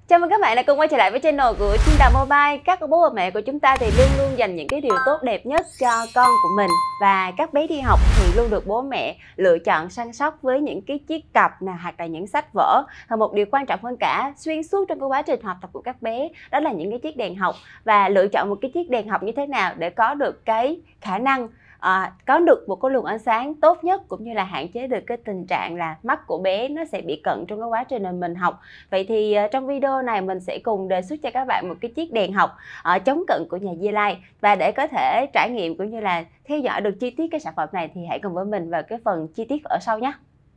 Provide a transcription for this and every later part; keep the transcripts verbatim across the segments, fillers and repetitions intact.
Chào mừng các bạn đã cùng quay trở lại với channel của Chim Đào Mobile. Các bố và mẹ của chúng ta thì luôn luôn dành những cái điều tốt đẹp nhất cho con của mình. Và các bé đi học thì luôn được bố mẹ lựa chọn săn sóc với những cái chiếc cặp nào hoặc là những sách vở. Và một điều quan trọng hơn cả xuyên suốt trong cái quá trình học tập của các bé đó là những cái chiếc đèn học. Và lựa chọn một cái chiếc đèn học như thế nào để có được cái khả năng À, có được một cái luồng ánh sáng tốt nhất, cũng như là hạn chế được cái tình trạng là mắt của bé nó sẽ bị cận trong cái quá trình mà mình học. Vậy thì uh, trong video này mình sẽ cùng đề xuất cho các bạn một cái chiếc đèn học uh, chống cận của nhà Zlight. Và để có thể trải nghiệm cũng như là theo dõi được chi tiết cái sản phẩm này thì hãy cùng với mình vào cái phần chi tiết ở sau nhé.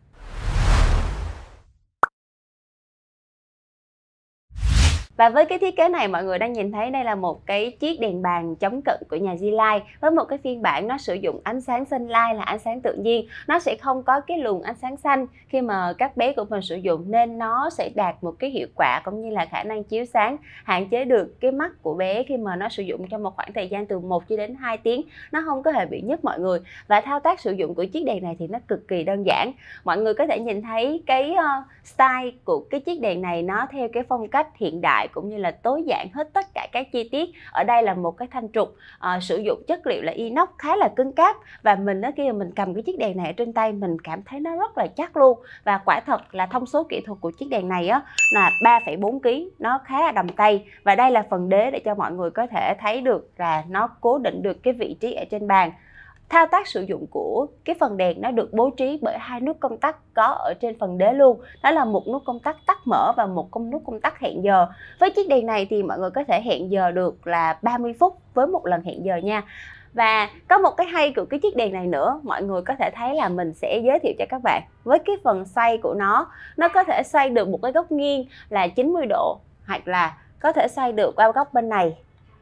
Và với cái thiết kế này mọi người đang nhìn thấy đây là một cái chiếc đèn bàn chống cận của nhà Zlight với một cái phiên bản nó sử dụng ánh sáng sunlight là ánh sáng tự nhiên. Nó sẽ không có cái luồng ánh sáng xanh khi mà các bé của mình sử dụng, nên nó sẽ đạt một cái hiệu quả cũng như là khả năng chiếu sáng, hạn chế được cái mắt của bé khi mà nó sử dụng trong một khoảng thời gian từ một cho đến hai tiếng. Nó không có hề bị nhức mọi người. Và thao tác sử dụng của chiếc đèn này thì nó cực kỳ đơn giản. Mọi người có thể nhìn thấy cái uh, style của cái chiếc đèn này nó theo cái phong cách hiện đại cũng như là tối giản hết tất cả các chi tiết. Ở đây là một cái thanh trục uh, sử dụng chất liệu là inox khá là cứng cáp, và mình đó khi mà mình cầm cái chiếc đèn này ở trên tay mình cảm thấy nó rất là chắc luôn. Và quả thật là thông số kỹ thuật của chiếc đèn này á là ba phẩy bốn ki lô gam, nó khá là đầm tay. Và đây là phần đế để cho mọi người có thể thấy được là nó cố định được cái vị trí ở trên bàn. Thao tác sử dụng của cái phần đèn nó được bố trí bởi hai nút công tắc có ở trên phần đế luôn. Đó là một nút công tắc tắt mở và một công nút công tắc hẹn giờ. Với chiếc đèn này thì mọi người có thể hẹn giờ được là ba mươi phút với một lần hẹn giờ nha. Và có một cái hay của cái chiếc đèn này nữa, mọi người có thể thấy là mình sẽ giới thiệu cho các bạn. Với cái phần xoay của nó, nó có thể xoay được một cái góc nghiêng là chín mươi độ, hoặc là có thể xoay được qua góc bên này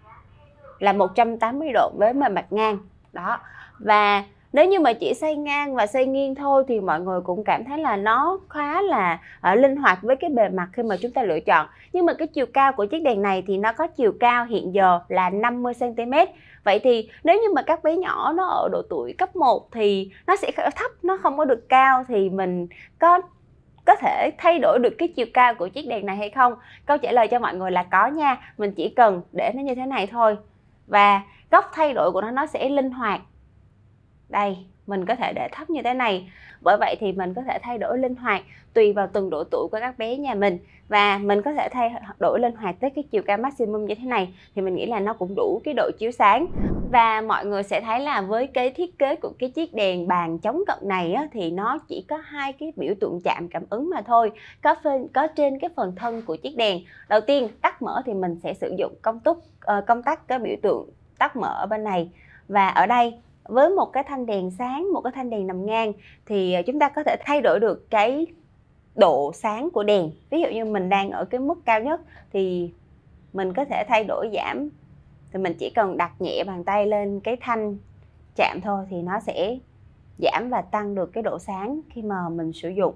là một trăm tám mươi độ với mặt ngang. Đó. Và nếu như mà chỉ xoay ngang và xoay nghiêng thôi thì mọi người cũng cảm thấy là nó khá là uh, linh hoạt với cái bề mặt khi mà chúng ta lựa chọn. Nhưng mà cái chiều cao của chiếc đèn này thì nó có chiều cao hiện giờ là năm mươi xăng ti mét. Vậy thì nếu như mà các bé nhỏ nó ở độ tuổi cấp một thì nó sẽ thấp, nó không có được cao, thì mình có có thể thay đổi được cái chiều cao của chiếc đèn này hay không? Câu trả lời cho mọi người là có nha. Mình chỉ cần để nó như thế này thôi. Và góc thay đổi của nó nó sẽ linh hoạt. Đây, mình có thể để thấp như thế này. Bởi vậy thì mình có thể thay đổi linh hoạt tùy vào từng độ tuổi của các bé nhà mình. Và mình có thể thay đổi linh hoạt tới cái chiều cao maximum như thế này. Thì mình nghĩ là nó cũng đủ cái độ chiếu sáng. Và mọi người sẽ thấy là với cái thiết kế của cái chiếc đèn bàn chống cận này á, thì nó chỉ có hai cái biểu tượng chạm cảm ứng mà thôi. Có, phên, có trên cái phần thân của chiếc đèn. Đầu tiên, tắt mở thì mình sẽ sử dụng công túc, uh, công tắc cái biểu tượng tắt mở ở bên này. Và ở đây, với một cái thanh đèn sáng, một cái thanh đèn nằm ngang thì chúng ta có thể thay đổi được cái độ sáng của đèn. Ví dụ như mình đang ở cái mức cao nhất thì mình có thể thay đổi giảm. Thì mình chỉ cần đặt nhẹ bàn tay lên cái thanh chạm thôi thì nó sẽ giảm và tăng được cái độ sáng khi mà mình sử dụng.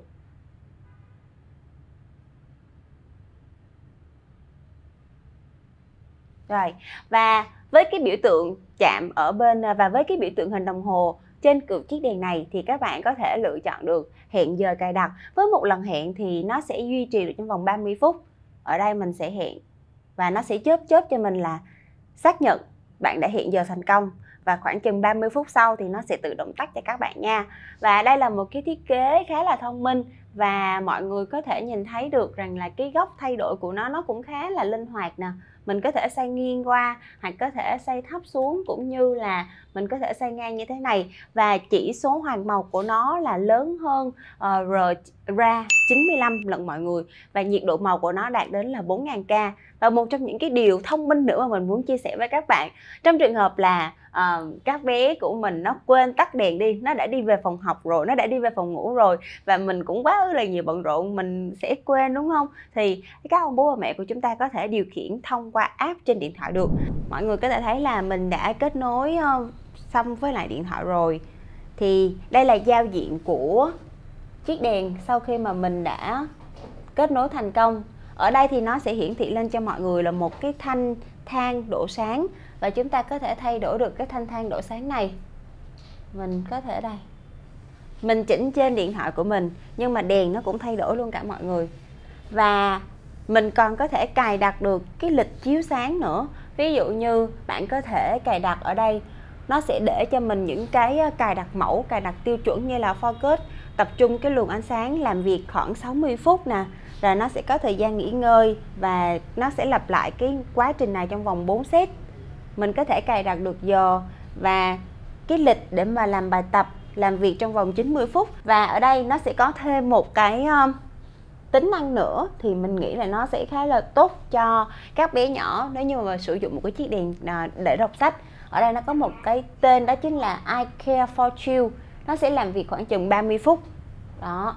Rồi, và với cái biểu tượng chạm ở bên và với cái biểu tượng hình đồng hồ trên cược chiếc đèn này thì các bạn có thể lựa chọn được hẹn giờ cài đặt. Với một lần hẹn thì nó sẽ duy trì được trong vòng ba mươi phút. Ở đây mình sẽ hẹn và nó sẽ chớp chớp cho mình là xác nhận bạn đã hẹn giờ thành công. Và khoảng chừng ba mươi phút sau thì nó sẽ tự động tắt cho các bạn nha. Và đây là một cái thiết kế khá là thông minh. Và mọi người có thể nhìn thấy được rằng là cái góc thay đổi của nó nó cũng khá là linh hoạt nè. Mình có thể xoay nghiêng qua hoặc có thể xoay thấp xuống, cũng như là mình có thể xoay ngang như thế này. Và chỉ số hoàn màu của nó là lớn hơn uh, ra chín mươi lăm lận mọi người. Và nhiệt độ màu của nó đạt đến là bốn nghìn K. Và một trong những cái điều thông minh nữa mà mình muốn chia sẻ với các bạn, trong trường hợp là uh, các bé của mình nó quên tắt đèn đi, nó đã đi về phòng học rồi, nó đã đi về phòng ngủ rồi, và mình cũng quá là nhiều bận rộn, mình sẽ quên đúng không? Thì các ông bố và mẹ của chúng ta có thể điều khiển thông qua app trên điện thoại được. Mọi người có thể thấy là mình đã kết nối uh, xong với lại điện thoại rồi. Thì đây là giao diện của chiếc đèn sau khi mà mình đã kết nối thành công. Ở đây thì nó sẽ hiển thị lên cho mọi người là một cái thanh thang độ sáng. Và chúng ta có thể thay đổi được cái thanh thang độ sáng này. Mình có thể đây, mình chỉnh trên điện thoại của mình, nhưng mà đèn nó cũng thay đổi luôn cả mọi người. Và mình còn có thể cài đặt được cái lịch chiếu sáng nữa. Ví dụ như bạn có thể cài đặt ở đây, nó sẽ để cho mình những cái cài đặt mẫu, cài đặt tiêu chuẩn như là focus, tập trung cái luồng ánh sáng làm việc khoảng sáu mươi phút nè, rồi nó sẽ có thời gian nghỉ ngơi và nó sẽ lặp lại cái quá trình này trong vòng bốn set. Mình có thể cài đặt được giờ và cái lịch để mà làm bài tập, làm việc trong vòng chín mươi phút. Và ở đây nó sẽ có thêm một cái um, tính năng nữa thì mình nghĩ là nó sẽ khá là tốt cho các bé nhỏ nếu như mà sử dụng một cái chiếc đèn để đọc sách. Ở đây nó có một cái tên đó chính là I Care for You. Nó sẽ làm việc khoảng chừng ba mươi phút. Đó.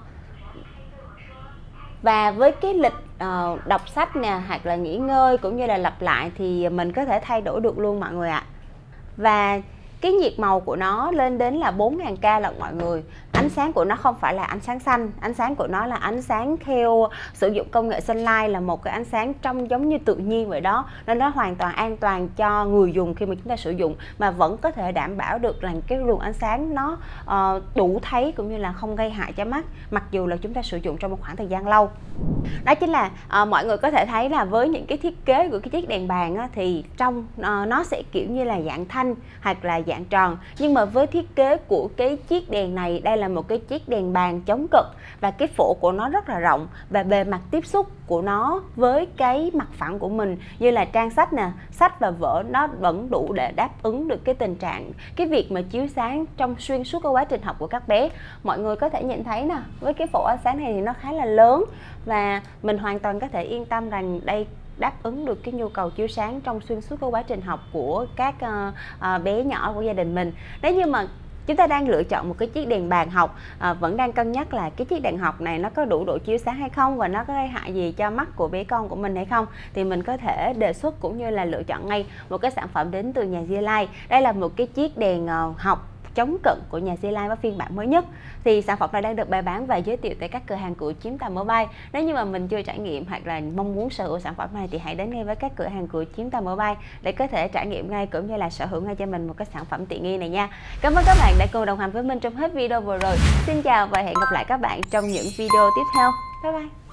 Và với cái lịch uh, đọc sách nè, hoặc là nghỉ ngơi cũng như là lặp lại thì mình có thể thay đổi được luôn mọi người ạ. Và cái nhiệt màu của nó lên đến là bốn nghìn K lận mọi người. Ánh sáng của nó không phải là ánh sáng xanh, ánh sáng của nó là ánh sáng theo sử dụng công nghệ Sunlight, là một cái ánh sáng trong giống như tự nhiên vậy đó. Nên nó hoàn toàn an toàn cho người dùng khi mà chúng ta sử dụng, mà vẫn có thể đảm bảo được là cái luồng ánh sáng nó uh, đủ thấy cũng như là không gây hại cho mắt, mặc dù là chúng ta sử dụng trong một khoảng thời gian lâu. Đó chính là uh, mọi người có thể thấy là với những cái thiết kế của cái chiếc đèn bàn á, thì trong uh, nó sẽ kiểu như là dạng thanh hoặc là dạng tròn, nhưng mà với thiết kế của cái chiếc đèn này, đây là một cái chiếc đèn bàn chống cực và cái phổ của nó rất là rộng, và bề mặt tiếp xúc của nó với cái mặt phẳng của mình như là trang sách nè, sách và vở, nó vẫn đủ để đáp ứng được cái tình trạng cái việc mà chiếu sáng trong xuyên suốt cái quá trình học của các bé. Mọi người có thể nhìn thấy nè, với cái phổ ánh sáng này thì nó khá là lớn và mình hoàn toàn có thể yên tâm rằng đây đáp ứng được cái nhu cầu chiếu sáng trong xuyên suốt cái quá trình học của các uh, uh, bé nhỏ của gia đình mình. Nếu như mà chúng ta đang lựa chọn một cái chiếc đèn bàn học, à, vẫn đang cân nhắc là cái chiếc đèn học này nó có đủ độ chiếu sáng hay không và nó có gây hại gì cho mắt của bé con của mình hay không, thì mình có thể đề xuất cũng như là lựa chọn ngay một cái sản phẩm đến từ nhà Zlight. Đây là một cái chiếc đèn uh, học chống cận của nhà Zlight với phiên bản mới nhất. Thì sản phẩm này đang được bày bán và giới thiệu tại các cửa hàng của chín tám Mobile. Nếu như mà mình chưa trải nghiệm hoặc là mong muốn sở hữu sản phẩm này thì hãy đến ngay với các cửa hàng của chín tám Mobile để có thể trải nghiệm ngay cũng như là sở hữu ngay cho mình một cái sản phẩm tiện nghi này nha. Cảm ơn các bạn đã cùng đồng hành với mình trong hết video vừa rồi. Xin chào và hẹn gặp lại các bạn trong những video tiếp theo. Bye bye.